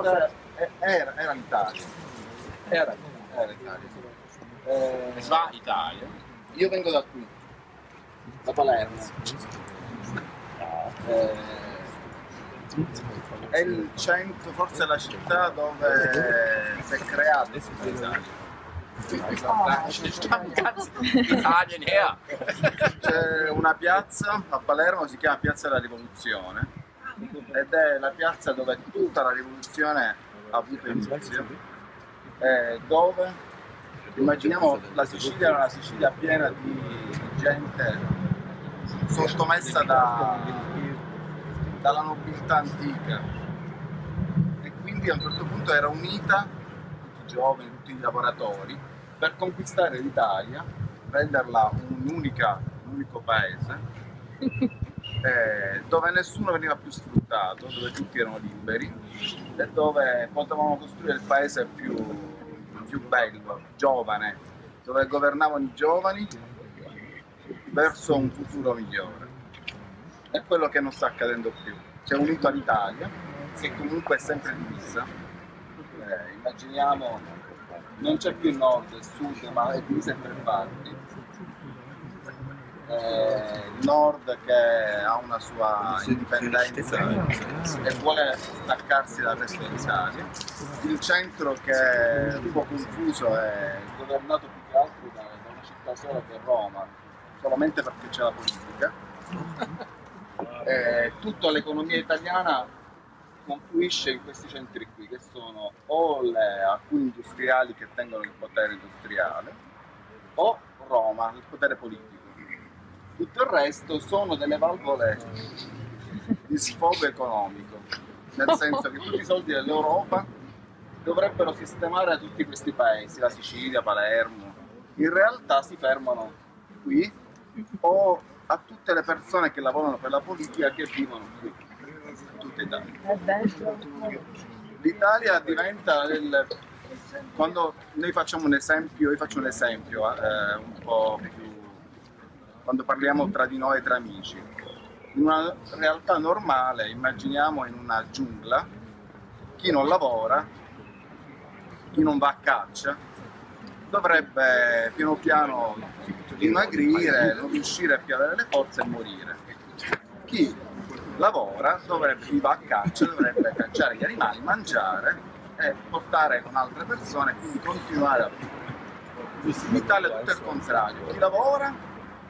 Era l'Italia. Era l'Italia. Sva Italia. Io vengo da qui, da Palermo. È il centro, forse la città dove si è creato questo paesaggio. Italien her. C'è una piazza a Palermo, si chiama Piazza della Rivoluzione, ed è la piazza dove tutta la rivoluzione ha avuto inizio, dove immaginiamo la Sicilia era una Sicilia piena di gente sottomessa dalla nobiltà antica, e quindi a un certo punto era unita, tutti i giovani, tutti i lavoratori, per conquistare l'Italia, renderla un unico paese, dove nessuno veniva più sfruttato, dove tutti erano liberi e dove potevamo costruire il paese più bello, giovane, dove governavano i giovani verso un futuro migliore. È quello che non sta accadendo più. Si è unito all'Italia, che comunque è sempre divisa. Immaginiamo, non c'è più nord e sud, ma è divisa in 3 parti. Il nord che ha una sua indipendenza e vuole staccarsi dal resto d'Italia, il centro che è un po' confuso è governato più che altro da una città sola che è Roma, solamente perché c'è la politica. Tutta l'economia italiana confluisce in questi centri qui, che sono o alcuni industriali che tengono il potere industriale, o Roma, il potere politico. Tutto il resto sono delle valvole di sfogo economico, nel senso che tutti i soldi dell'Europa dovrebbero sistemare tutti questi paesi, la Sicilia, Palermo, in realtà si fermano qui, o a tutte le persone che lavorano per la politica che vivono qui, in tutta Italia. L'Italia diventa quando noi facciamo un esempio, io faccio un esempio un po' più, quando parliamo tra di noi, tra amici. In una realtà normale, immaginiamo in una giungla, chi non lavora, chi non va a caccia, dovrebbe piano piano dimagrire, non riuscire a più avere le forze e morire. Chi lavora, chi va a caccia, dovrebbe cacciare gli animali, mangiare e portare con altre persone, quindi continuare a vivere. In Italia è tutto il contrario, chi lavora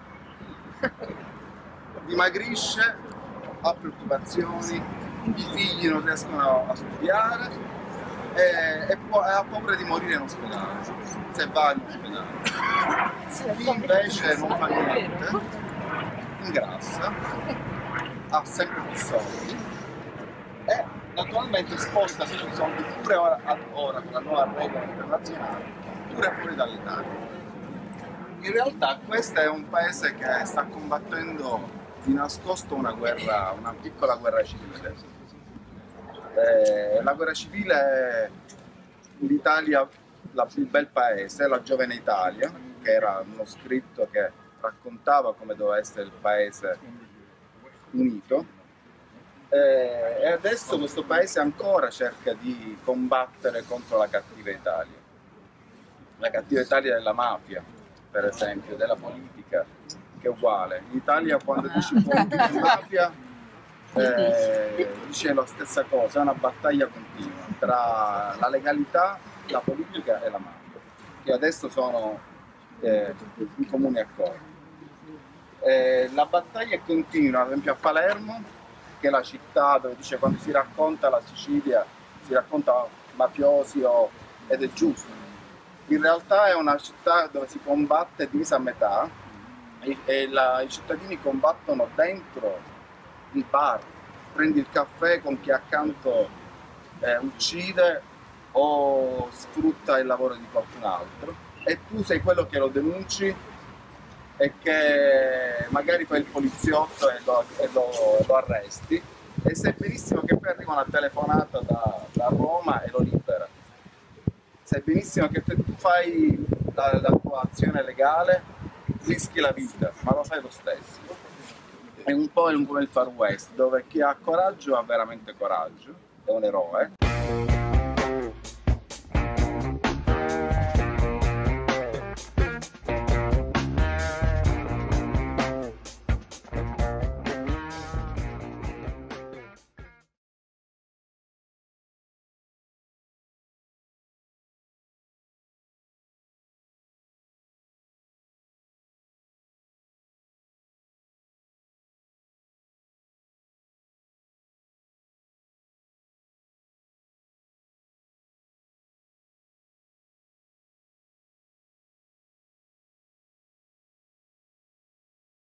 dimagrisce, ha preoccupazioni, i figli non riescono a studiare e ha paura di morire in ospedale, se va in ospedale. Chi invece non fa niente, ingrassa, ha sempre più soldi e naturalmente sposta i soldi pure ora con la nuova regola internazionale, pure fuori dall'Italia. In realtà questo è un paese che sta combattendo di nascosto una piccola guerra civile. La guerra civile, l'Italia, il più bel paese, la giovane Italia, che era uno scritto che raccontava come doveva essere il paese unito, e adesso questo paese ancora cerca di combattere contro la cattiva Italia. La cattiva Italia della mafia, per esempio, della politica, che è uguale. In Italia quando dici politica e mafia dice la stessa cosa, è una battaglia continua tra la legalità, la politica e la mafia, che adesso sono in comune accordo. La battaglia è continua, ad esempio a Palermo, che è la città dove dice quando si racconta la Sicilia, si racconta mafiosi ed è giusto. In realtà è una città dove si combatte divisa a metà e i cittadini combattono dentro il bar, prendi il caffè con chi accanto uccide o sfrutta il lavoro di qualcun altro e tu sei quello che lo denunci e che magari fai il poliziotto e lo arresti, e sai benissimo che poi arriva una telefonata da Roma e lo libera. Sai benissimo che se tu fai la tua azione legale rischi la vita, ma lo fai lo stesso. È un po' il Far West, dove chi ha coraggio ha veramente coraggio, è un eroe.